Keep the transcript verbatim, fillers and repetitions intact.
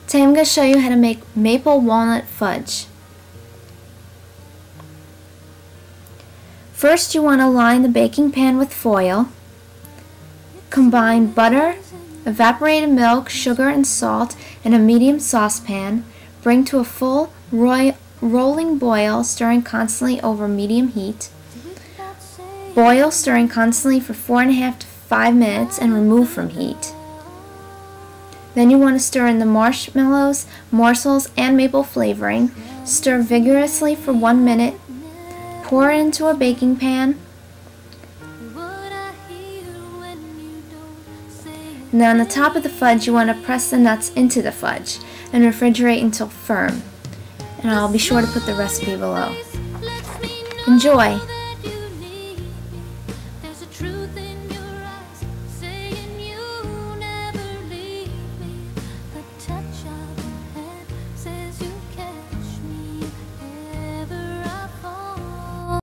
Today I'm going to show you how to make maple walnut fudge. First you want to line the baking pan with foil. Combine butter, evaporated milk, sugar, and salt in a medium saucepan. Bring to a full ro rolling boil, stirring constantly over medium heat. Boil, stirring constantly for four and a half to five minutes and remove from heat. Then you want to stir in the marshmallows, morsels, and maple flavoring. Stir vigorously for one minute. Pour it into a baking pan. Now on the top of the fudge you want to press the nuts into the fudge and refrigerate until firm. And I'll be sure to put the recipe below. Enjoy!